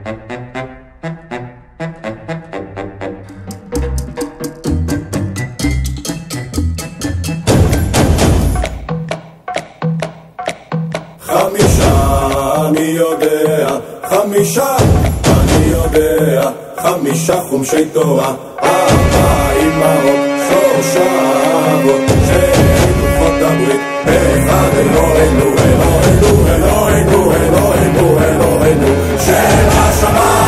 חמישה חומשי תורה, 4 אמהות, 3 אבות, 2 לוחות הברית, אחד אלוהינו, אלוהינו, אלוהינו, אלוהינו, אלוהינו, של השמיים.